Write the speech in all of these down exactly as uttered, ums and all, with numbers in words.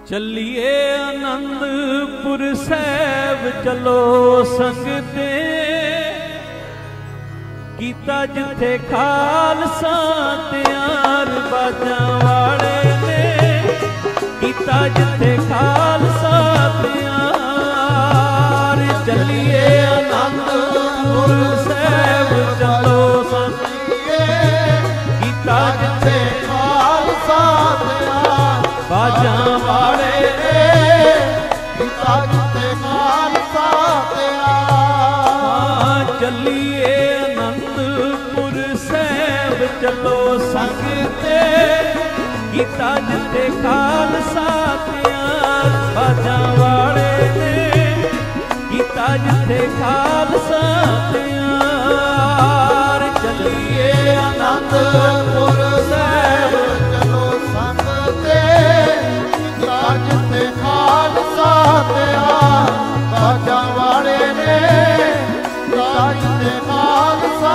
ਚੱਲੀਏ ਆਨੰਦਪੁਰ ਸਾਹਿਬ ਚਲੋ ਸੰਗਤੇ, ਕੀਤਾ ਜਿੱਥੇ ਖਾਲਸਾ ਤਿਆਰ ਬਾਜਾਂ ਵਾਲੇ ਨੇ, ਕੀਤਾ ਜਿੱਥੇ ਖਾਲਸਾ ਤਿਆਰ। ਚੱਲੀਏ ਆਨੰਦਪੁਰ ਸਾਹਿਬ ਚਲੋ ਸੰਗਤੇ, ਕੀਤਾ ਜਿੱਥੇ ਖਾਲਸਾ ਤਿਆਰ ਬਾਜਾਂ ਵਾਲੇ ਨੇ, ਕੀਤਾ ਜਿੱਥੇ ਖਾਲਸਾ ਤਿਆਰ। ਚੱਲੀਏ ਆਨੰਦਪੁਰ ਸਾਹਿਬ ਚਲੋ ਸੰਗਤੇ, ਕੀਤਾ ਜਿੱਥੇ ਖਾਲਸਾ ਤਿਆਰ ਬਾਜਾਂ ਵਾਲੇ ਨੇ, ਕੀਤਾ ਜਿੱਥੇ ਖਾਲਸਾ ਤਿਆਰ। ਚੱਲੀਏ ਆਨੰਦਪੁਰ ਸਾਹਿਬ ਚਲੋ ਸੰਗਤੇ, ਕੀਤਾ ਜਿੱਥੇ ਖਾਲਸਾ ਤਿਆਰ ਬਾਜਾਂ ਵਾਲੇ ਨੇ, ਕੀਤਾ ਜਿੱਥੇ ਖਾਲਸਾ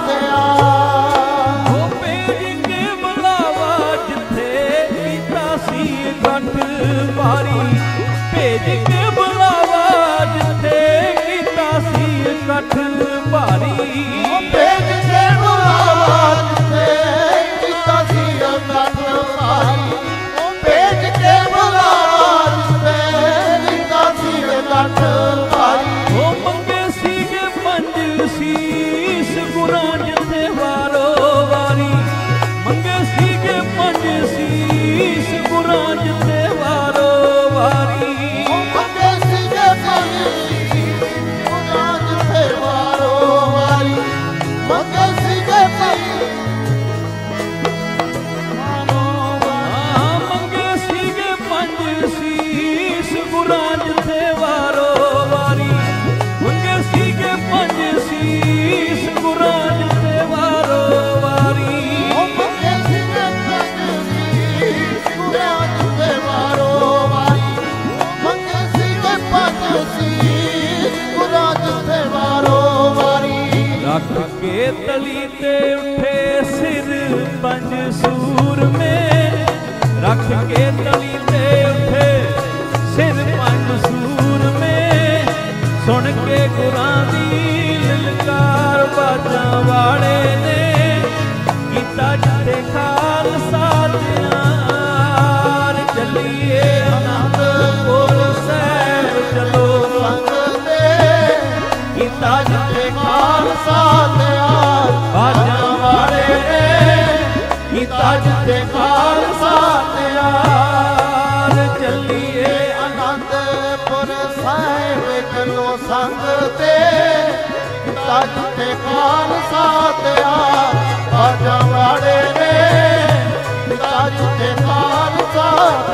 ਤਿਆਰ। ਉਹ ਭੇਜ ਕੇ ਬੁਲਾਵਾ ਜਿੱਥੇ ਕੀਤਾ ਸੀ ਇਕੱਠ ਭਾਰੀ, ਭੇਜ ਕੇ ਬੁਲਾਵਾ ਜਿੱਥੇ ਕੀਤਾ ਸੀ ਇਕੱਠ ਭਾਰੀ। ਉਹ ਭੇਜ ਕੇ ਬੁਲਾਵਾ ਜਿੱਥੇ ਕੀਤਾ ਸੀ ਇਕੱਠ ਭਾਰੀ, ਉਹ ਭੇਜ ਕੇ ਬੁਲਾਵਾ ਜਿੱਥੇ ਕੀਤਾ ਸੀ ਇਕੱਠ ਭਾਰੀ। ਉਹ ਮੰਗੇ ਸੀਗੇ ਪੰਜ ਸੀਸ ਗੁਰਾਂ ਜਿੱਥੇ ਵਾਰੋ ਵਾਰੀ, ਮੰਗੇ ਸੀਗੇ ਪੰਜ ਸੀਸ ਗੁਰਾਂ ਜਿੱਥੇ ਵਾਰੋ ਵਾਰੀ। ਉਹ ਮੰਗੇ ਸੀਗੇ ਪੰਜ ਸੀਸ ਗੁਰਾਂ ਜਿੱਥੇ ਵਾਰੋ ਵਾਰੀ, ਮੰਗੇ ਸੀਗੇ ਪੰਜ ਮੰਗੇ ਸੀਗੇ ਪੰਜ ਸੀਸ ਗੁਰਾਂ ਜਿੱਥੇ ਵਾਰੋ ਵਾਰੀ, ਮੰਗੇ ਸੀਗੇ ਪੰਜ ਸੀਸ ਗੁਰਾਂ ਜਿੱਥੇ ਵਾਰੋ ਵਾਰੀ। ਉਹ ਮੰਗੇ ਸੀਗੇ ਪੰਜ ਸੀਸ ਗੁਰਾਂ ਜਿੱਥੇ ਵਾਰੋ ਵਾਰੀ, ਮੰਗੇ ਸੀਗੇ ਪੰਜ ਸੀਸ ਗੁਰਾਂ ਜਿੱਥੇ ਵਾਰੋ ਵਾਰੀ। ਰੱਖ ਕੇ ਤਲੀ ਤੇ ਉੱਠੇ ਸਿਰ ਪੰਜ ਸੂਰਮੇ, ਰੱਖ ਕੇ ਤਲੀ ਤੇ ਉੱਠੇ ਸਿਰ ਪੰਜ ਸੂਰਮੇ, ਸੁਣ ਕੇ ਗੁਰਾਂ ਦੀ ਲਲਕਾਰ ਬਾਜਾਂ ਵਾਲੇ ਨੇ, ਕੀਤਾ ਜਿੱਥੇ ਖਾਲਸਾ ਤਿਆਰ। ਚੱਲੀਏ ਆਨੰਦਪੁਰ ਸਾਹਿਬ ਚਲੋ ਸੰਗਤੇ, ਕੀਤਾ ਜਿੱਥੇ ਖਾਲਸਾ ਤਿਆਰ ਬਾਜਾਂ ਵਾਲੇ ਨੇ, ਕੀਤਾ ਜਿੱਥੇ ਖਾਲਸਾ ਤਿਆਰ। ਚੱਲੀਏ ਆਨੰਦਪੁਰ ਸਾਹਿਬ ਚਲੋ ਸੰਗਤੇ, ਕੀਤਾ ਜਿੱਥੇ ਖਾਲਸਾ ਤਿਆਰ ਬਾਜਾਂ ਵਾਲੇ ਨੇ, ਕੀਤਾ ਜਿੱਥੇ ਖਾਲਸਾ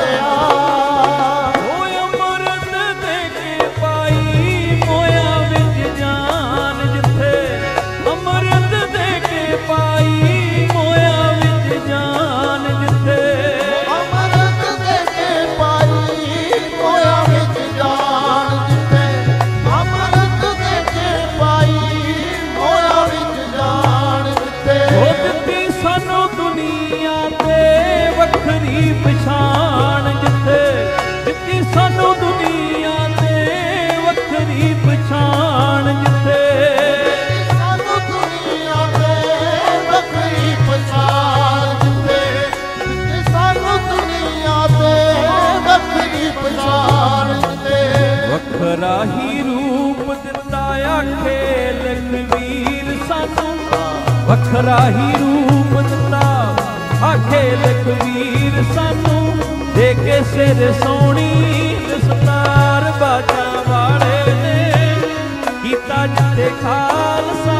ਤਿਆਰ। ਉਹ ਅੰਮ੍ਰਿਤ ਦੇ ਕੇ ਪਾਈ ਮੋਇਆ ਵਿੱਚ ਜਾਨ ਜਿੱਥੇ, ਅੰਮ੍ਰਿਤ ਦੇ ਕੇ ਪਾਈ ਮੋਇਆ ਵਿੱਚ ਜਾਨ ਜਿੱਥੇ, ਅੰਮ੍ਰਿਤ ਦੇ ਕੇ ਪਾਈ ਮੋਇਆ ਵਿੱਚ ਜਾਨ ਜਿੱਥੇ, ਅੰਮ੍ਰਿਤ ਦੇ ਕੇ ਪਾਈ ਮੋਇਆ ਵਿੱਚ ਜਾਨ ਜਿੱਥੇ। ਉਹ ਦਿੱਤੀ ਸਾਨੂੰ ਦੁਨੀਆ ਤੇ ਵੱਖਰੀ ਪਛਾਣ ਜਿੱਥੇ, ਦਿੱਤੀ ਸਾਨੂੰ ਦੁਨੀਆ ਤੇ ਵੱਖਰੀ ਪਛਾਣ ਜਿੱਥੇ, ਸਾਨੂੰ ਦੁਨੀਆ ਤੇ ਵੱਖਰੀ ਪਛਾਣ ਜਿੱਥੇ, ਦਿੱਤੀ ਸਾਨੂੰ ਦੁਨੀਆ ਤੇ ਵੱਖਰੀ ਪਛਾਣ ਜਿੱਥੇ। ਵੱਖਰਾ ਹੀ ਰੂਪ ਦਿੱਤਾ ਆਖੇ ਲਖਵੀਰ ਸਾਨੂੰ, ਵੱਖਰਾ ਹੀ ਰੂਪ ਦਿੱਤਾ ਆਖੇ ਲਖਵੀਰ ਸਾਨੂੰ, ਦੇ ਕੇ ਸਿਰ ਸੋਹਣੀ ਦਸਤਾਰ ਬਾਜਾਂ ਵਾਲੇ ਨੇ, ਕੀਤਾ ਜਿੱਥੇ ਖਾਲਸਾ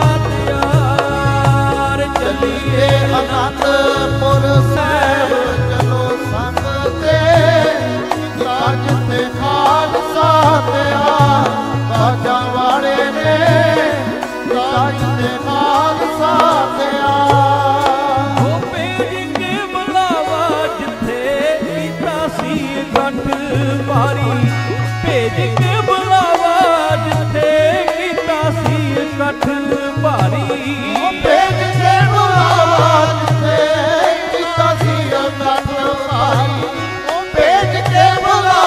ਤਿਆਰ। ਚੱਲੀਏ ਆਨੰਦਪੁਰ ਸਾਹਿਬ ਚਲੋ ਸੰਗਤੇ, ਕੀਤਾ ਜਿੱਥੇ ਖਾਲਸਾ ਤਿਆਰ ਬਾਜਾਂ ਵਾਲੇ ਨੇ, ਕੀਤਾ ਜਿੱਥੇ ਖਾਲਸਾ ਤਿਆਰ। ਉਹ ਭੇਜ ਕੇ ਬੁਲਾਵਾ ਜਿੱਥੇ ਕੀਤਾ ਸੀ ਇਕੱਠ ਭਾਰੀ, ਭੇਜ ਕੇ ਬੁਲਾਵਾ ਜਿੱਥੇ ਕੀਤਾ ਸੀ ਇਕੱਠ ਭਾਰੀ। ਉਹ ਭੇਜ ਕੇ ਬੁਲਾਵਾ ਜਿੱਥੇ ਕੀਤਾ ਸੀ ਇਕੱਠ ਭਾਰੀ, ਉਹ ਭੇਜ ਕੇ ਬੁਲਾਵਾ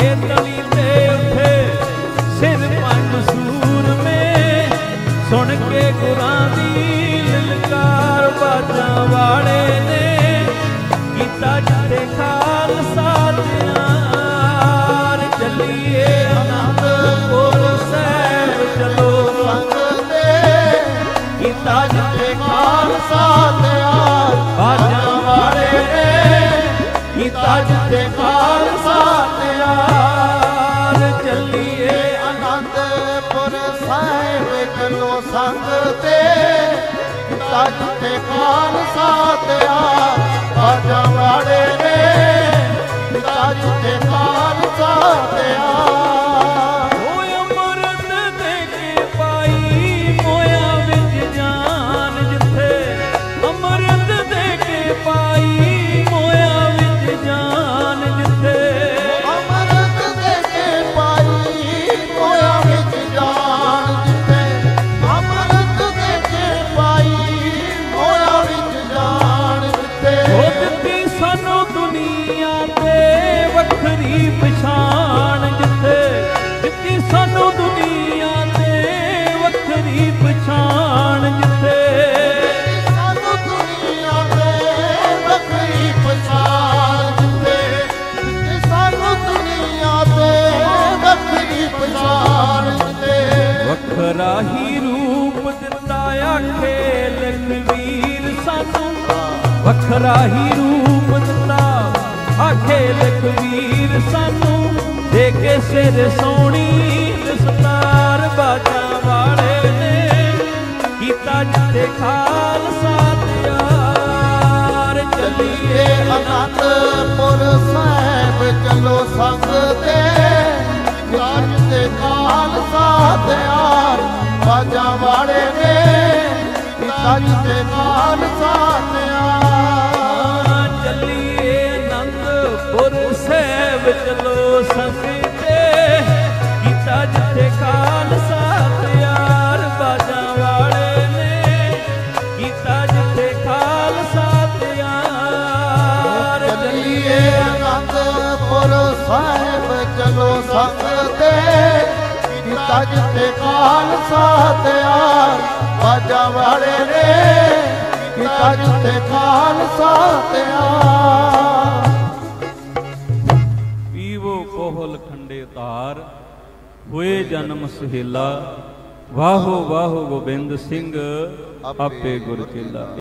ਕੇ ਤਲੀ ਤੇ ਉੱਠੇ ਸਿਰ ਪੰਜ ਸੂਰਮੇ ਸੁਣ ਕੇ ਗੁਰਾਂ ਦੀ ਲਲਕਾਰ ਬਾਜਾਂ ਵਾਲੇ ਨੇ ਕੀਤਾ ਜਿੱਥੇ ਖਾਲਸਾ ਤਿਆਰ ਚੱਲੀਏ ਅਨੰਦਪੁਰ ਸਾਹਿਬ ਚਲੋ ਸੰਗ ਤੇ ਕੀਤਾ ਜਿੱਥੇ ਖਾਲਸਾ ਤਿਆਰ ਬਾਜਾਂ ਵਾਲੇ ਨੇ ਕੀਤਾ ਜਿੱਥੇ ਖਾਲਸਾ ਤਿਆਰ ਚੱਲੀਏ ਅਨੰਦਪੁਰ ਸਾਹਿਬ ਚਲੋ ਸੰਗ ਤੇ ਕੀਤਾ ਜਿੱਥੇ ਖਾਲਸਾ ਤਿਆਰ ਬਾਜਾਂ ਵਾਲੇ ਨੇ ਕੀਤਾ ਜਿੱਥੇ ਖਾਲਸਾ ਤਿਆਰ ਹੋਏ ਅੰਮ੍ਰਿਤ ਦੇ ਕੇ ਪਾਈ ਮੋਇਆ ਵਿੱਚ ਜਾਨ ਜਿੱਥੇ ਅੰਮ੍ਰਿਤ ਦੇ ਕੇ ਪਾਈ ਮੋਇਆ ਵਿੱਚ ਜਾਨ ਜਿੱਥੇ ਅੰਮ੍ਰਿਤ ਦੇ ਕੇ ਪਾਈ ਮੋਇਆ ਵਿੱਚ ਜਾਨ ਜਿੱਥੇ ਅੰਮ੍ਰਿਤ ਦੇ ਕੇ ਪਾਈ ਮੋਇਆ ਵਿੱਚ ਜਾਨ ਜਿੱਥੇ ਉਹ ਦਿੱਤੀ ਸਾਨੂੰ ਦੁਨੀਆ ਤੇ ਵੱਖਰੀ ਪਛਾਣ ਜਿੱਥੇ ਦਿੱਤੀ ਸਾਨੂੰ ਦੁਨੀਆ ਤੇ ਵੱਖਰੀ ਪਛਾਣ ਜਿੱਥੇ ਸਾਨੂੰ ਦੁਨੀਆ ਤੇ ਵੱਖਰੀ ਪਛਾਣ ਜਿੱਥੇ ਜਿੱਥੇ ਸਾਨੂੰ ਦੁਨੀਆ ਤੇ ਵੱਖਰੀ ਪਛਾਣ ਜਿੱਥੇ ਵੱਖਰਾ ਹੀ ਰੂਪ ਦਿੱਤਾ ਆਖੇ ਲਖਵੀਰ ਸਾਨੂੰ ਵੱਖਰਾ ਹੀ ਰੂਪ ਦਿੱਤਾ ਆਖੇ ਲਖਵੀਰ ਸਾਨੂੰ ਦੇ ਕੇ ਸਿਰ ਸੋਹਣੀ ਦਸਤਾਰ ਬਾਜਾਂ ਵਾਲੇ ਨੇ ਕੀਤਾ ਜਿੱਥੇ ਖਾਲਸਾ ਤਿਆਰ ਚੱਲੀਏ ਅਨੰਦਪੁਰ ਸਾਹਿਬ ਚਲੋ ਸੰਗ ਤੇ ਗੱਜ ਤੇ ਖਾਲਸਾ ਤਿਆਰ ਬਾਜਾਂ ਵਾਲੇ ਨੇ ਗੱਜ ਤੇ ਖਾਲਸਾ ਤਿਆਰ ਚੱਲੀਏ ਅਨੰਦਪੁਰ ਸਾਹਿਬ ਚਲੋ ਸੰਗ ਤੇ ਕੀਤਾ ਜਿੱਥੇ ਖਾਲਸਾ ਤਿਆਰ ਬਾਜਾਂ ਵਾਲੇ ਨੇ ਕੀਤਾ ਜਿੱਥੇ ਖਾਲਸਾ ਤਿਆਰ ਚੱਲੀਏ ਅਨੰਦਪੁਰ ਸਾਹਿਬ ਚਲੋ ਸੰਗ ਤੇ ਕੀਤਾ ਜਿੱਥੇ ਖਾਲਸਾ ਤਿਆਰ ਬਾਜਾਂ ਵਾਲੇ ਨੇ ਕੀਤਾ ਜਿੱਥੇ ਖਾਲਸਾ ਤਿਆਰ ਪੀਵੋ ਕੋਹਲ ਖੰਡੇ ਧਾਰ ਹੋਏ ਜਨਮ ਸੁਹੇਲਾ ਵਾਹੋ ਵਾਹੋ ਗੋਬਿੰਦ ਸਿੰਘ ਆਪੇ ਗੁਰ ਚੇਲਾ।